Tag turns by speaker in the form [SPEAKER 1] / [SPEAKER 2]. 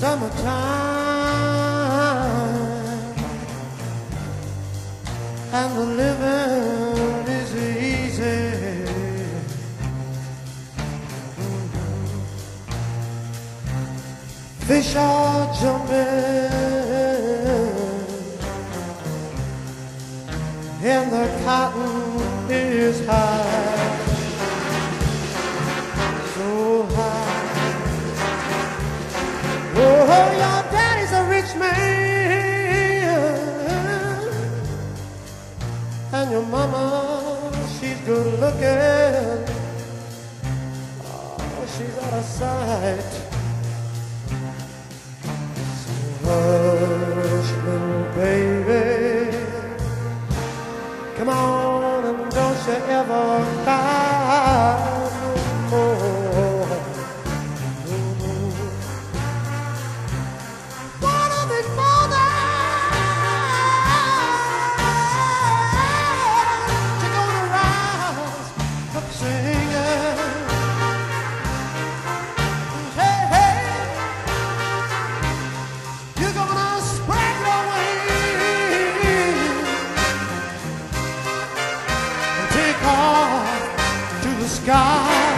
[SPEAKER 1] summertime and the living is easy. Fish are jumping and the cotton is high, so high. Oh, your daddy's a rich man, and your mama, she's good looking. Oh, she's out of sight. So hush, little baby, come on and don't you ever cry no more. To the sky.